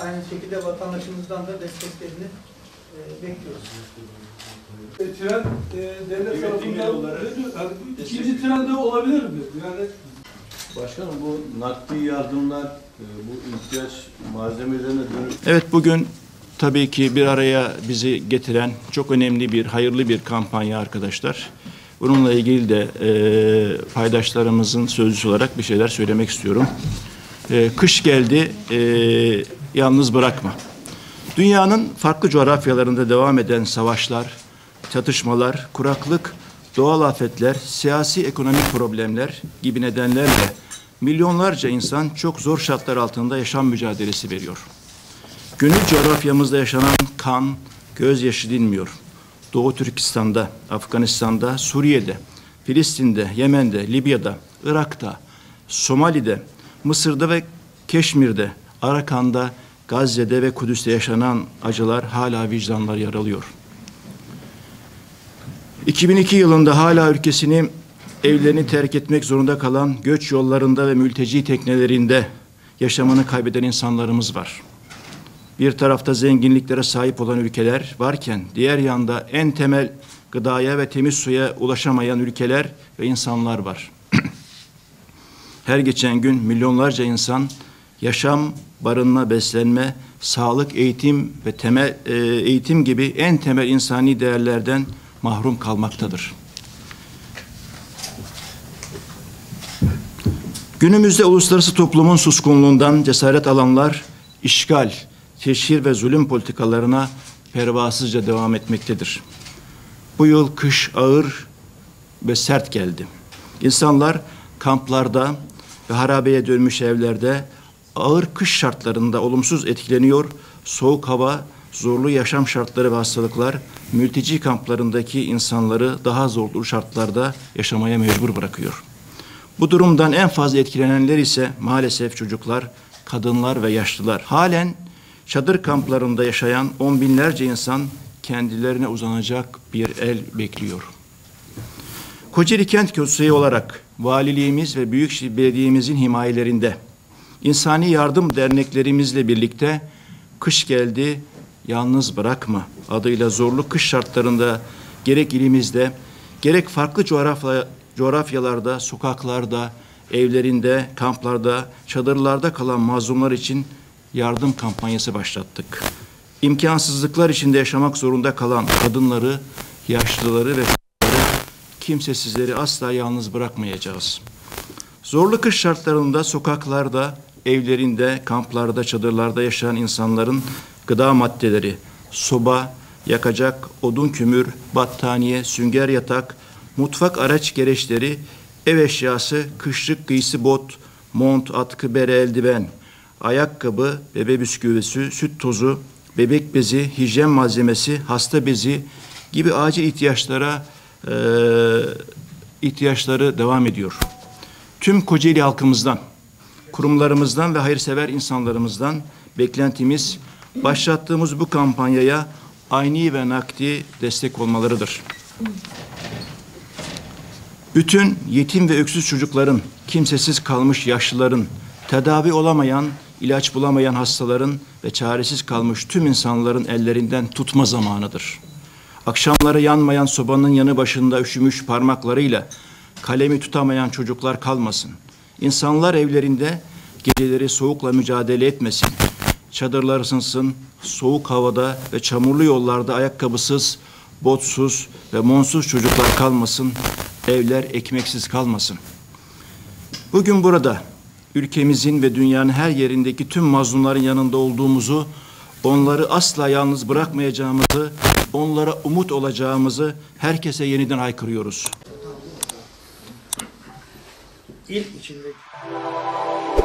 aynı şekilde vatandaşımızdan da desteklerini bekliyoruz. Tren devlet tarafından ikinci tren de olabilir mi? Yani Başkanım, bu nakdi yardımlar, bu ihtiyaç malzemelerine dönüş. Evet, bugün tabii ki bir araya bizi getiren çok önemli bir, hayırlı bir kampanya arkadaşlar. Bununla ilgili de paydaşlarımızın sözcüsü olarak bir şeyler söylemek istiyorum. Kış geldi, yalnız bırakma. Dünyanın farklı coğrafyalarında devam eden savaşlar, çatışmalar, kuraklık, doğal afetler, siyasi ekonomik problemler gibi nedenlerle milyonlarca insan çok zor şartlar altında yaşam mücadelesi veriyor. Gönül coğrafyamızda yaşanan kan, gözyaşı dinmiyor. Doğu Türkistan'da, Afganistan'da, Suriye'de, Filistin'de, Yemen'de, Libya'da, Irak'ta, Somali'de, Mısır'da ve Keşmir'de, Arakan'da, Gazze'de ve Kudüs'te yaşanan acılar hala vicdanlar yaralıyor. 2002 yılında hala ülkesini, evlerini terk etmek zorunda kalan göç yollarında ve mülteci teknelerinde yaşamını kaybeden insanlarımız var. Bir tarafta zenginliklere sahip olan ülkeler varken diğer yanda en temel gıdaya ve temiz suya ulaşamayan ülkeler ve insanlar var. Her geçen gün milyonlarca insan yaşam, barınma, beslenme, sağlık, eğitim ve eğitim gibi en temel insani değerlerden mahrum kalmaktadır. Günümüzde uluslararası toplumun suskunluğundan cesaret alanlar işgal, teşhir ve zulüm politikalarına pervasızca devam etmektedir. Bu yıl kış ağır ve sert geldi. İnsanlar kamplarda ve harabeye dönmüş evlerde ağır kış şartlarında olumsuz etkileniyor, soğuk hava, zorlu yaşam şartları ve hastalıklar mülteci kamplarındaki insanları daha zorlu şartlarda yaşamaya mecbur bırakıyor. Bu durumdan en fazla etkilenenler ise maalesef çocuklar, kadınlar ve yaşlılar. Halen çadır kamplarında yaşayan on binlerce insan kendilerine uzanacak bir el bekliyor. Kocaeli Kent Konseyi olarak valiliğimiz ve Büyükşehir Belediye'mizin himayelerinde insani yardım derneklerimizle birlikte kış geldi, yalnız bırakma adıyla zorlu kış şartlarında gerek ilimizde, gerek farklı coğrafyalarda, sokaklarda, evlerinde, kamplarda, çadırlarda kalan mazlumlar için yardım kampanyası başlattık. İmkansızlıklar içinde yaşamak zorunda kalan kadınları, yaşlıları ve kimsesizleri asla yalnız bırakmayacağız. Zorlu kış şartlarında sokaklarda, evlerinde, kamplarda, çadırlarda yaşayan insanların gıda maddeleri, soba, yakacak, odun kömür, battaniye, sünger yatak, mutfak araç gereçleri, ev eşyası, kışlık giysi bot, mont, atkı, bere, eldiven, ayakkabı, bebe bisküvisi, süt tozu, bebek bezi, hijyen malzemesi, hasta bezi gibi acil ihtiyaçları devam ediyor. Tüm Kocaeli halkımızdan, kurumlarımızdan ve hayırsever insanlarımızdan beklentimiz başlattığımız bu kampanyaya ayni ve nakdi destek olmalarıdır. Bütün yetim ve öksüz çocukların, kimsesiz kalmış yaşlıların, tedavi olamayan, ilaç bulamayan hastaların ve çaresiz kalmış tüm insanların ellerinden tutma zamanıdır. Akşamları yanmayan sobanın yanı başında üşümüş parmaklarıyla kalemi tutamayan çocuklar kalmasın. İnsanlar evlerinde geceleri soğukla mücadele etmesin. Çadırlar ısınsın, soğuk havada ve çamurlu yollarda ayakkabısız, botsuz ve monsuz çocuklar kalmasın. Evler ekmeksiz kalmasın. Bugün burada ülkemizin ve dünyanın her yerindeki tüm mazlumların yanında olduğumuzu, onları asla yalnız bırakmayacağımızı, onlara umut olacağımızı herkese yeniden haykırıyoruz. İl içinde